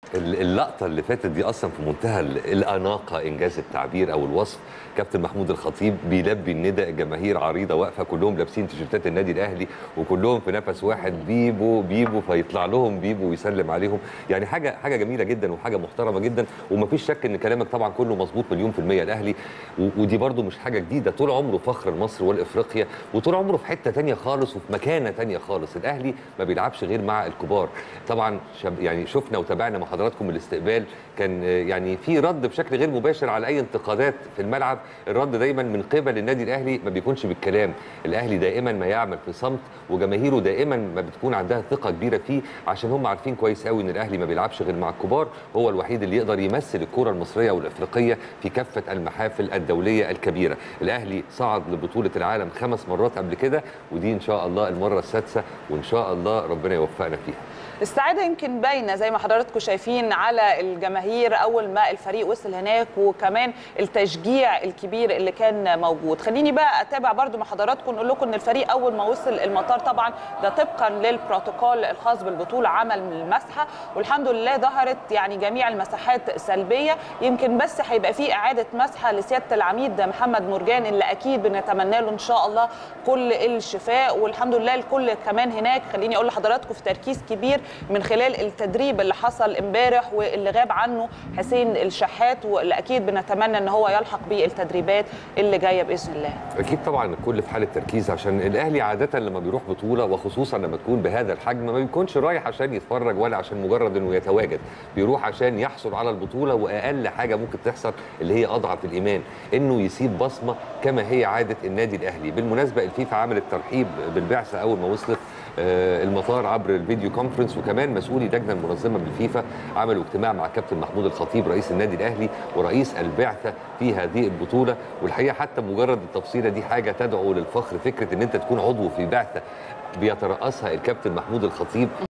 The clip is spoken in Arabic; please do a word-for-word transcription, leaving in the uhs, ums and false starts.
اللقطه اللي فاتت دي اصلا في منتهى الاناقه، انجاز التعبير او الوصف. كابتن محمود الخطيب بيلبي النداء، الجماهير عريضه واقفه كلهم لابسين تيشيرتات النادي الاهلي وكلهم في نفس واحد بيبو بيبو، فيطلع لهم بيبو ويسلم عليهم. يعني حاجه حاجه جميله جدا وحاجه محترمه جدا، ومفيش شك ان كلامك طبعا كله مظبوط مليون في الميه. الاهلي ودي برده مش حاجه جديده، طول عمره فخر مصر والافريقيا، وطول عمره في حته ثانيه خالص وفي مكانه ثانيه خالص. الاهلي ما بيلعبش غير مع الكبار. طبعا يعني شفنا وتابعنا مع حضراتكم الاستقبال، كان يعني في رد بشكل غير مباشر على اي انتقادات في الملعب. الرد دايما من قبل النادي الاهلي ما بيكونش بالكلام، الاهلي دائما ما يعمل في صمت، وجماهيره دائما ما بتكون عندها ثقه كبيره فيه، عشان هم عارفين كويس قوي ان الاهلي ما بيلعبش غير مع الكبار. هو الوحيد اللي يقدر يمثل الكره المصريه والافريقيه في كافه المحافل الدوليه الكبيره. الاهلي صعد لبطوله العالم خمس مرات قبل كده، ودي ان شاء الله المره السادسه، وان شاء الله ربنا يوفقنا فيها. السعاده يمكن باينه زي ما حضراتكم شايفين على الجماهير اول ما الفريق وصل هناك، وكمان التشجيع الكبير اللي كان موجود. خليني بقى اتابع برضو مع حضراتكم، نقول لكم ان الفريق اول ما وصل المطار طبعا ده طبقا للبروتوكول الخاص بالبطوله عمل المسحه، والحمد لله ظهرت يعني جميع المساحات سلبيه. يمكن بس هيبقى في اعاده مسحه لسياده العميد محمد مرجان اللي اكيد بنتمنى له ان شاء الله كل الشفاء، والحمد لله الكل كمان هناك. خليني اقول لحضراتكم في تركيز كبير من خلال التدريب اللي حصل امبارح واللي غاب عنه حسين الشحات، واللي اكيد بنتمنى ان هو يلحق بالتدريبات اللي جايه باذن الله. اكيد طبعا الكل في حاله تركيز، عشان الاهلي عاده لما بيروح بطوله وخصوصا لما تكون بهذا الحجم ما بيكونش رايح عشان يتفرج ولا عشان مجرد انه يتواجد، بيروح عشان يحصل على البطوله، واقل حاجه ممكن تحصل اللي هي اضعف الايمان انه يسيب بصمه كما هي عاده النادي الاهلي. بالمناسبه الفيفا عملت ترحيب بالبعثه اول ما وصلت المطار عبر الفيديو كونفرنس، وكمان مسؤولي اللجنه المنظمه بالفيفا عملوا اجتماع مع كابتن محمود الخطيب رئيس النادي الاهلي ورئيس البعثه في هذه البطوله. والحقيقه حتى مجرد التفصيله دي حاجه تدعو للفخر، فكره ان انت تكون عضو في بعثه بيترأسها الكابتن محمود الخطيب